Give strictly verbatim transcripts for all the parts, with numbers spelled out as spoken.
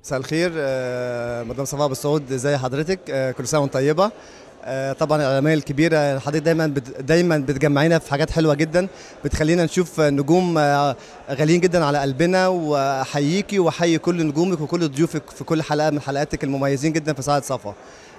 مساء الخير. آه، مدام صفاء بالسعود، ازي حضرتك؟ آه، كل سنه وانت طيبه. آه، طبعا الاعلاميه الكبيره حضرتك دايما بت دايما بتجمعينا في حاجات حلوه جدا، بتخلينا نشوف نجوم آه، غاليين جدا على قلبنا، واحييكي واحيي كل نجومك وكل ضيوفك في كل حلقه من حلقاتك المميزين جدا في ساعه صفا.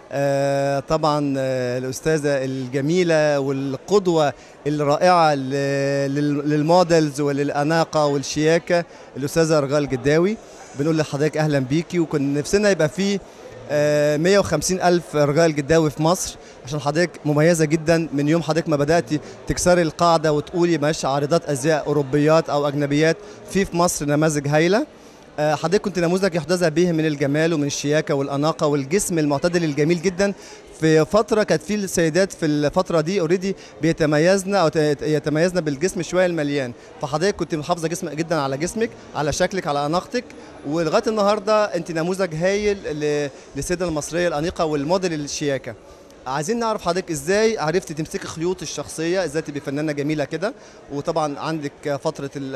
آه، طبعا آه، الاستاذه الجميله والقدوه الرائعه ل- لل- للمودلز وللاناقه والشياكه، الاستاذه رجاء الجداوي. بنقول لحضرتك اهلا بيكي، وكنا نفسنا يبقى فيه آه، مية وخمسين ألف رجاء الجداوي في مصر، عشان حضرتك مميزة جدا من يوم حضرتك ما بدأتي تكسري القاعدة وتقولي ماشي عارضات أزياء أوروبيات أو أجنبيات. في في مصر نماذج هايلة. آه، حضرتك كنت نموذج يحتذى به من الجمال ومن الشياكة والأناقة والجسم المعتدل الجميل جدا. في فترة كانت في السيدات في الفترة دي اوريدي بيتميزنا أو ت- يتميزنا بالجسم شوية المليان، فحضرتك كنت محافظة جسم جدا على جسمك، على شكلك، على أناقتك، ولغايه النهارده انت نموذج هايل ل- للسيده المصريه الانيقه والموديل الشياكه. عايزين نعرف حضرتك ازاي عرفتي تمسكي خيوط الشخصيه، ازاي تبقي فنانه جميله كده، وطبعا عندك فتره ال-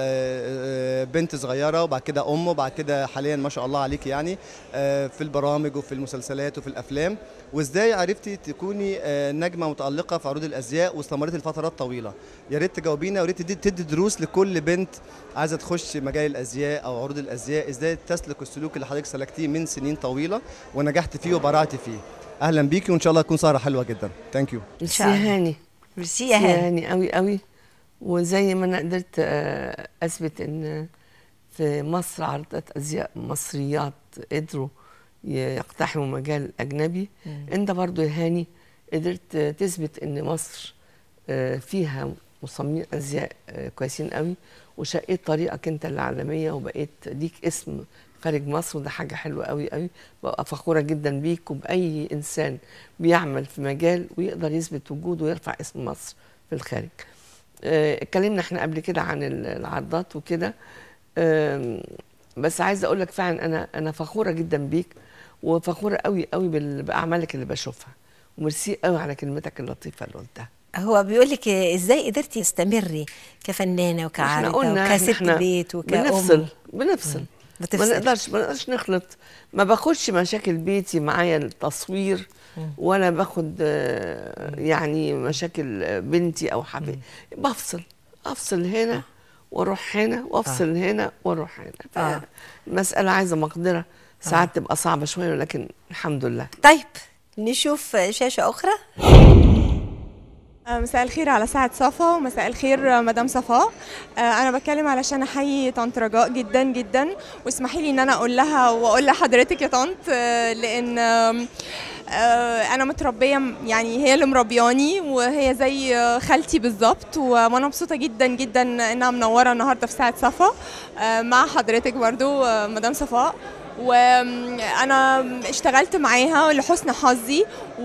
آه، بنت صغيره وبعد كده ام وبعد كده حاليا ما شاء الله عليك يعني آه، في البرامج وفي المسلسلات وفي الافلام، وازاي عرفتي تكوني آه، نجمه متالقه في عروض الازياء واستمرتي لفترات طويله. يا ريت تجاوبينا، ويا ريت تدي تدي دروس لكل بنت عايزه تخش مجال الازياء او عروض الازياء، ازاي تسلك السلوك اللي حضرتك سلكتيه من سنين طويله ونجحت فيه وبرعت فيه. اهلا بيكي، وان شاء الله تكون سهره حلوه جدا. ثانك يو. ان ميرسي شاء يا الله. هاني. ميرسي يا ميرسي يا هاني. هاني قوي قوي. وزي ما انا قدرت آه، اثبت ان في مصر عرضات ازياء مصريات قدروا يقتحموا مجال اجنبي، انت برضو يا هاني قدرت تثبت ان مصر آه، فيها مصممين ازياء آه، كويسين قوي، وشقيت طريقك انت العالميه وبقيت ليك اسم خارج مصر، وده حاجه حلوه قوي قوي. ببقى فخوره جدا بيك وباي انسان بيعمل في مجال ويقدر يثبت وجوده ويرفع اسم مصر في الخارج. آه، اتكلمنا احنا قبل كده عن ال- العرضات وكده. آم، بس عايزه اقول لك فعلا انا انا فخوره جدا بيك، وفخوره قوي قوي بال- باعمالك اللي بشوفها، وميرسي قوي على كلمتك اللطيفه اللي قلتها. هو بيقول لك ازاي قدرتي تستمري كفنانه احنا وكعارضه قلنا وكست احنا بيت بنفصل وكأم؟ بنفصل ما بتفصل. نقدرش ما نقدرش نخلط. ما باخدش مشاكل بيتي معايا التصوير، ولا باخد آه، يعني مشاكل آه، بنتي او حبيبي. بفصل افصل هنا واروح هنا وافصل هنا واروح هنا. آه. فالمساله عايزه مقدره، ساعات تبقى صعبه شويه ولكن الحمد لله. طيب نشوف شاشه اخرى. آه، مساء الخير على ساعة صفا، ومساء الخير آه، مدام صفاء. آه، أنا بتكلم علشان أحيي طنط رجاء جدا جدا، واسمحي لي إن أنا أقول لها وأقول لحضرتك يا طنط، آه، لأن آم، آه، أنا متربية، يعني هي اللي مربياني وهي زي آه، خالتي بالظبط، و- وأنا مبسوطة جدا جدا إنها منورة النهاردة في ساعة صفا آه، مع حضرتك برضو آه، مدام صفاء. وانا اشتغلت معاها لحسن حظي،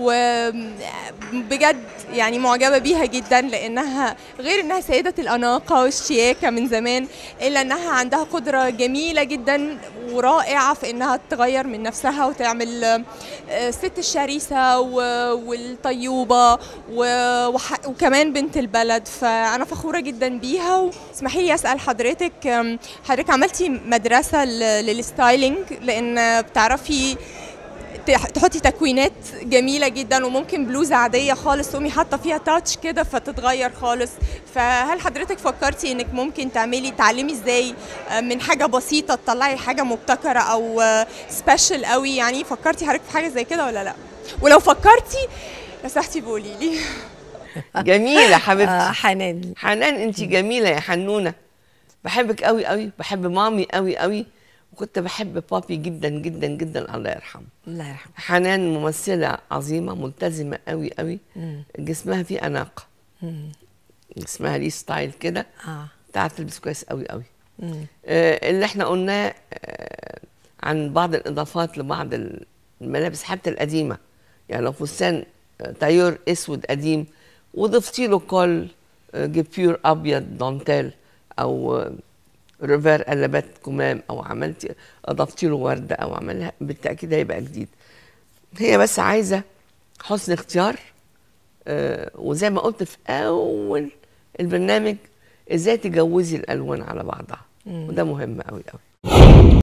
وبجد يعني معجبه بيها جدا، لانها غير انها سيده الاناقه والشياكه من زمان، الا انها عندها قدره جميله جدا ورائعه في انها تغير من نفسها وتعمل آه، الست الشريسه و- والطيوبه و- وح- وكمان بنت البلد. فانا فخوره جدا بيها. واسمحي لي اسال حضرتك، آم، حضرتك عملتي مدرسه ل- للستايلينج، لان بتعرفي تح- تحطي تكوينات جميله جدا، وممكن بلوزه عاديه خالص تقومي حاطه فيها تاتش كده فتتغير خالص. فهل حضرتك فكرتي انك ممكن تعملي تعلمي ازاي آه، من حاجه بسيطه تطلعي حاجه مبتكره او سبيشال قوي؟ يعني فكرتي حضرتك في حاجه زي كده ولا لا؟ ولو فكرتي لو سمحتي بقولي لي. جميله آه حبيبتي. حنان. حنان انت جميله يا حنونه، بحبك قوي قوي، بحب مامي قوي قوي، وكنت بحب بابي جدا جدا جدا الله يرحمه. الله يرحمه. حنان ممثله عظيمه ملتزمه قوي قوي، جسمها فيه اناقه، جسمها ليه ستايل كده، اه تعرف تلبس كويس قوي قوي. آه اللي احنا قلناه آه عن بعض الاضافات لبعض الملابس حتى القديمه، يعني لو فستان آه، تايور اسود قديم وضفتي له كول آه، جبير ابيض دانتيل، او آه، ريفير قلبات كمام، او عملتي اضفتي له ورده او عملها، بالتاكيد هيبقى جديد. هي بس عايزه حسن اختيار، آه وزي ما قلت في اول البرنامج ازاي تجوزي الالوان على بعضها، وده مهم قوي قوي.